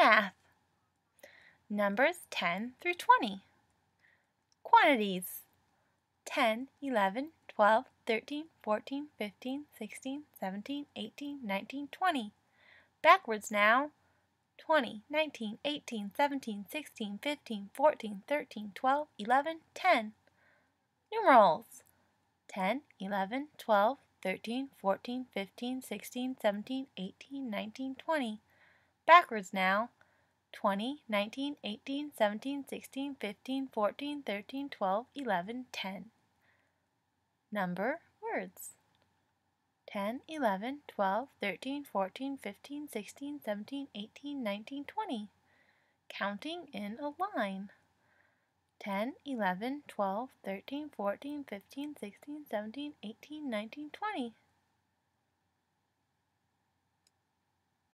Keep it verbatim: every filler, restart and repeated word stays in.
math. Numbers ten through twenty. Quantities: ten, eleven, twelve, thirteen, fourteen, fifteen, sixteen, seventeen, eighteen, nineteen, twenty. Backwards now. twenty, nineteen, eighteen, seventeen, sixteen, fifteen, fourteen, thirteen, twelve, eleven, ten. Numerals: ten, eleven, twelve, thirteen, fourteen, fifteen, sixteen, seventeen, eighteen, nineteen, twenty. Backwards now. twenty, nineteen, eighteen, seventeen, sixteen, fifteen, fourteen, thirteen, twelve, eleven, ten. Number words: ten, eleven, twelve, thirteen, fourteen, fifteen, sixteen, seventeen, eighteen, nineteen, twenty. Counting in a line: ten, eleven, twelve, thirteen, fourteen, fifteen, sixteen, seventeen, eighteen, nineteen, twenty.